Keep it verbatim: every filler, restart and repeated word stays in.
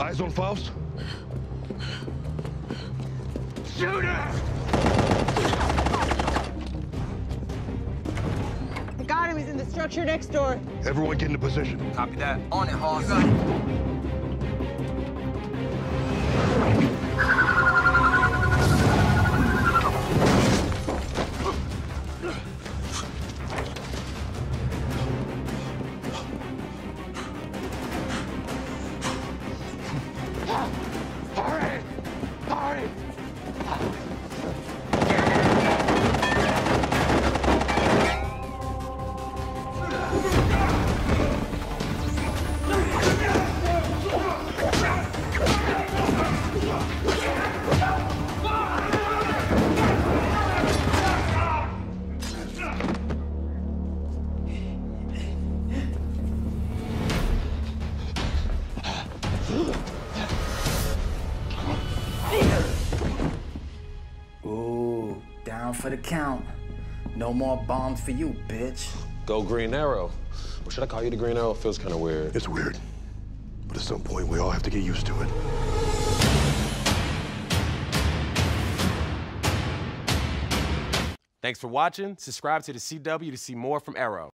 Eyes on Faust? Shoot her! I got him. He's in the structure next door. Everyone get into position. Copy that. On it, Hoss. You got it. Ooh, down for the count. No more bombs for you, bitch. Go Green Arrow. Or should I call you the Green Arrow? Feels kind of weird. It's weird. But at some point, we all have to get used to it. Thanks for watching. Subscribe to the C W to see more from Arrow.